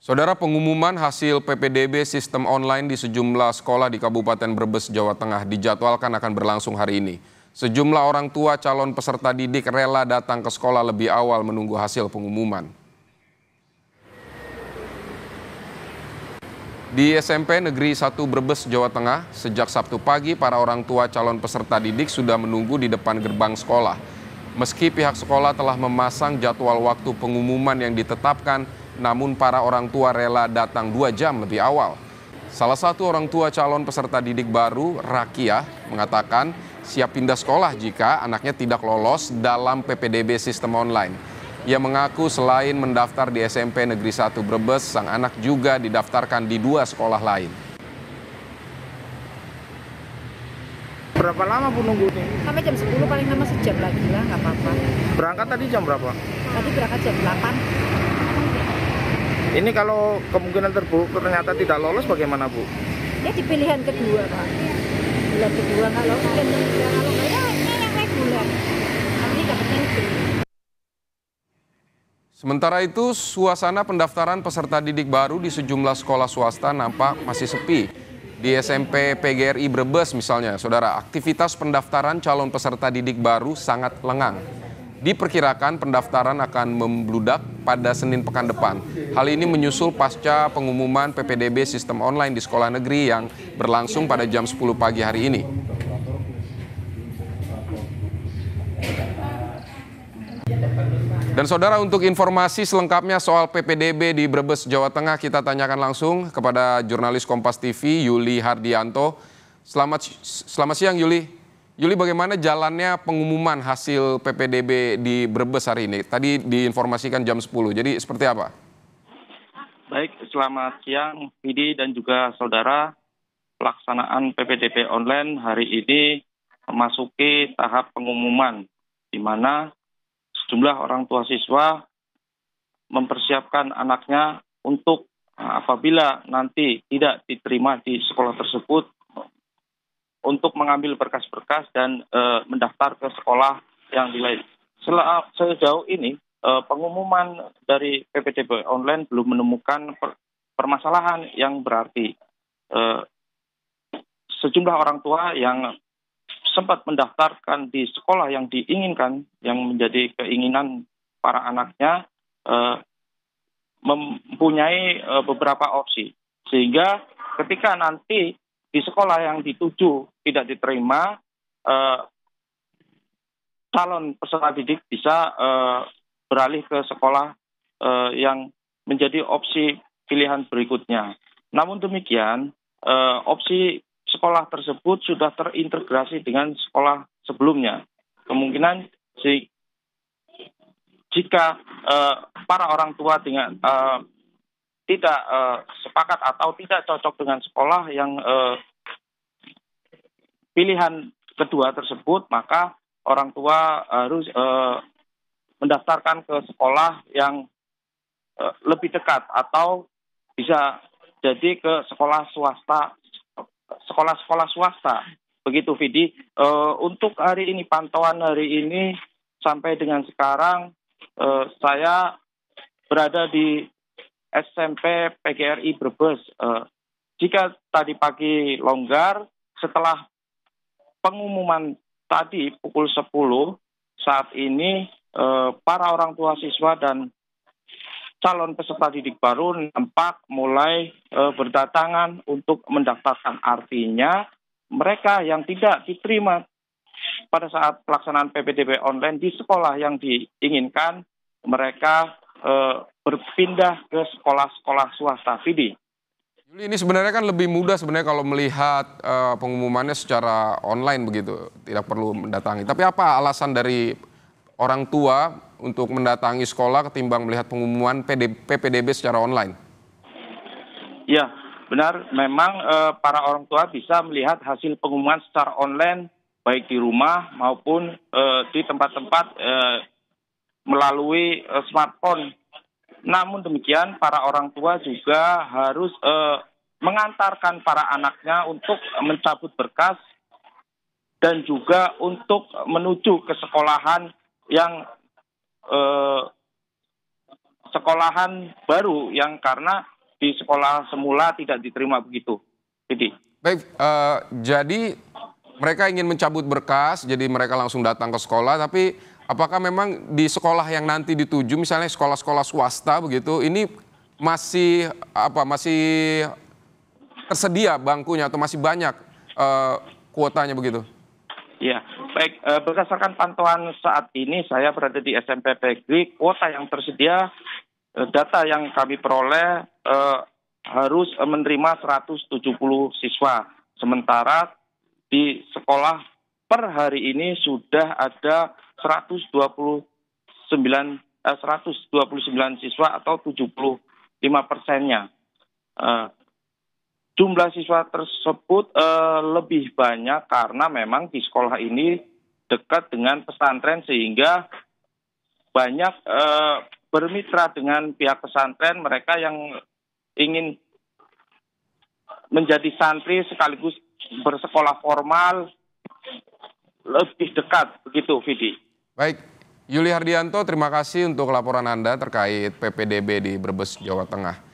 Saudara, pengumuman hasil PPDB sistem online di sejumlah sekolah di Kabupaten Brebes, Jawa Tengah dijadwalkan akan berlangsung hari ini. Sejumlah orang tua calon peserta didik rela datang ke sekolah lebih awal menunggu hasil pengumuman. Di SMP Negeri 1 Brebes, Jawa Tengah, sejak Sabtu pagi para orang tua calon peserta didik sudah menunggu di depan gerbang sekolah. Meski pihak sekolah telah memasang jadwal waktu pengumuman yang ditetapkan, namun para orang tua rela datang 2 jam lebih awal. Salah satu orang tua calon peserta didik baru, Rakiah, mengatakan siap pindah sekolah jika anaknya tidak lolos dalam PPDB sistem online. Ia mengaku selain mendaftar di SMP Negeri 1 Brebes, sang anak juga didaftarkan di 2 sekolah lain. Berapa lama Bu nunggu nih? Sampai jam 10, paling lama sejam lagi lah, nggak apa-apa. Berangkat tadi jam berapa? Tadi berangkat jam 8. Ini kalau kemungkinan terburuk ternyata tidak lolos bagaimana Bu? Ya di pilihan kedua Pak. Pilihan kedua kalau mungkin kalau nggak ya ini yang reguler. Nanti dapatnya itu. Sementara itu, suasana pendaftaran peserta didik baru di sejumlah sekolah swasta nampak masih sepi. Di SMP PGRI Brebes misalnya, saudara, aktivitas pendaftaran calon peserta didik baru sangat lengang. Diperkirakan pendaftaran akan membludak pada Senin pekan depan. Hal ini menyusul pasca pengumuman PPDB sistem online di sekolah negeri yang berlangsung pada jam 10 pagi hari ini. Dan saudara, untuk informasi selengkapnya soal PPDB di Brebes, Jawa Tengah, kita tanyakan langsung kepada jurnalis Kompas TV, Yuli Hardianto. Selamat siang, Yuli. Yuli, bagaimana jalannya pengumuman hasil PPDB di Brebes hari ini? Tadi diinformasikan jam 10, jadi seperti apa? Baik, selamat siang, Vidi dan juga saudara. Pelaksanaan PPDB online hari ini memasuki tahap pengumuman, di mana sejumlah orang tua siswa mempersiapkan anaknya untuk apabila nanti tidak diterima di sekolah tersebut untuk mengambil berkas-berkas dan mendaftar ke sekolah yang lain. Sejauh ini pengumuman dari PPDB online belum menemukan permasalahan yang berarti. Sejumlah orang tua yang sempat mendaftarkan di sekolah yang diinginkan, yang menjadi keinginan para anaknya, mempunyai beberapa opsi. Sehingga ketika nanti di sekolah yang dituju tidak diterima, calon peserta didik bisa beralih ke sekolah yang menjadi opsi pilihan berikutnya. Namun demikian, opsi sekolah tersebut sudah terintegrasi dengan sekolah sebelumnya. Kemungkinan jika para orang tua dengan tidak sepakat atau tidak cocok dengan sekolah yang pilihan kedua tersebut, maka orang tua harus mendaftarkan ke sekolah yang lebih dekat atau bisa jadi ke sekolah swasta. Sekolah-sekolah swasta, begitu Vidi. Untuk hari ini, pantauan hari ini sampai dengan sekarang, saya berada di SMP PGRI Brebes. Jika tadi pagi longgar, setelah pengumuman tadi pukul 10, saat ini para orang tua siswa dan calon peserta didik baru nampak mulai berdatangan untuk mendaftarkan. Artinya mereka yang tidak diterima pada saat pelaksanaan PPDB online di sekolah yang diinginkan, mereka berpindah ke sekolah-sekolah swasta. Vidi. Yuli, ini sebenarnya kan lebih mudah sebenarnya kalau melihat pengumumannya secara online begitu, tidak perlu mendatangi. Tapi apa alasan dari orang tua untuk mendatangi sekolah ketimbang melihat pengumuman PPDB secara online? Ya, benar. Memang para orang tua bisa melihat hasil pengumuman secara online, baik di rumah maupun di tempat-tempat melalui smartphone. Namun demikian, para orang tua juga harus mengantarkan para anaknya untuk mencabut berkas dan juga untuk menuju ke sekolahan yang sekolahan baru yang karena di sekolah semula tidak diterima begitu. Jadi, Baik, jadi mereka ingin mencabut berkas, jadi mereka langsung datang ke sekolah. Tapi apakah memang di sekolah yang nanti dituju, misalnya sekolah-sekolah swasta begitu, ini masih tersedia bangkunya atau masih banyak kuotanya begitu? ya, baik. Berdasarkan pantauan saat ini, saya berada di SMP Pegri. Kuota yang tersedia, data yang kami peroleh harus menerima 170 siswa. Sementara di sekolah per hari ini sudah ada 129 siswa atau 75%-nya. Jumlah siswa tersebut lebih banyak karena memang di sekolah ini dekat dengan pesantren sehingga banyak bermitra dengan pihak pesantren, mereka yang ingin menjadi santri sekaligus bersekolah formal lebih dekat, begitu, Vidi. Baik, Yuli Hardianto, terima kasih untuk laporan Anda terkait PPDB di Brebes, Jawa Tengah.